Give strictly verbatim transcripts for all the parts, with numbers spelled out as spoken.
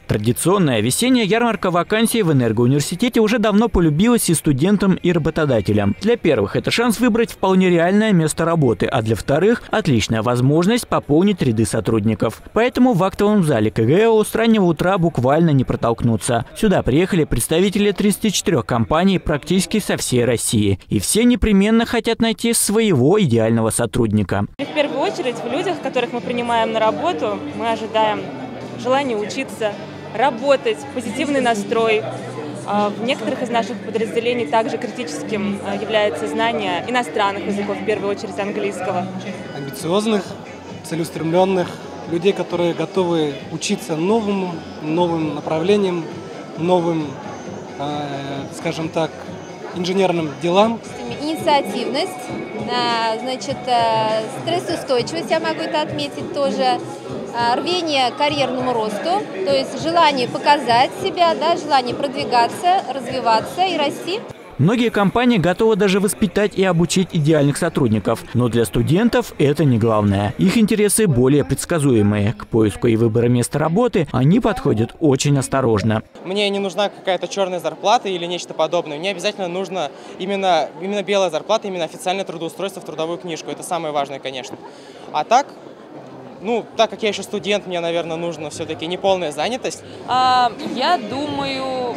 Традиционная весенняя ярмарка вакансий в Энергоуниверситете уже давно полюбилась и студентам, и работодателям. Для первых это шанс выбрать вполне реальное место работы, а для вторых – отличная возможность пополнить ряды сотрудников. Поэтому в актовом зале КГЭУ с раннего утра буквально не протолкнуться. Сюда приехали представители тридцати четырёх компаний практически со всей России. И все непременно хотят найти своего идеального сотрудника. В первую очередь в людях, которых мы принимаем на работу, мы ожидаем желания учиться, работать, позитивный настрой. В некоторых из наших подразделений также критическим является знание иностранных языков, в первую очередь английского. Амбициозных, целеустремленных, людей, которые готовы учиться новым, новым направлениям, новым, э, скажем так, инженерным делам. Инициативность, значит, стрессоустойчивость, я могу это отметить тоже, рвение к карьерному росту, то есть желание показать себя, да, желание продвигаться, развиваться и расти. Многие компании готовы даже воспитать и обучить идеальных сотрудников. Но для студентов это не главное. Их интересы более предсказуемые. К поиску и выбору места работы они подходят очень осторожно. Мне не нужна какая-то черная зарплата или нечто подобное. Мне обязательно нужна именно, именно белая зарплата, именно официальное трудоустройство в трудовую книжку. Это самое важное, конечно. А так, ну, так как я еще студент, мне, наверное, нужна все-таки неполная занятость. А, я думаю,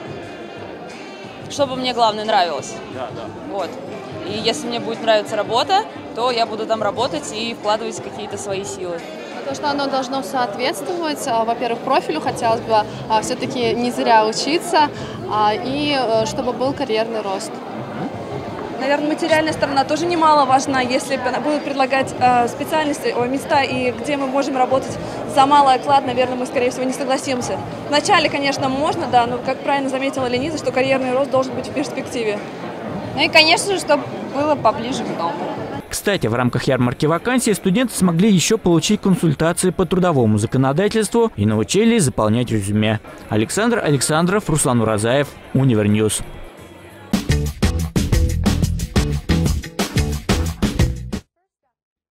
чтобы мне, главное, нравилось. Да, да. Вот. И если мне будет нравиться работа, то я буду там работать и вкладывать какие-то свои силы. То, что оно должно соответствовать, во-первых, профилю хотелось бы все-таки не зря учиться, и чтобы был карьерный рост. Наверное, материальная сторона тоже немаловажна. Если будут предлагать э, специальности, о, места, и где мы можем работать за малый оклад, наверное, мы, скорее всего, не согласимся. Вначале, конечно, можно, да, но, как правильно заметила Лениза, что карьерный рост должен быть в перспективе. Ну и, конечно же, чтобы было поближе к дому. Кстати, в рамках ярмарки вакансий студенты смогли еще получить консультации по трудовому законодательству и научились заполнять резюме. Александр Александров, Руслан Уразаев, Универньюз.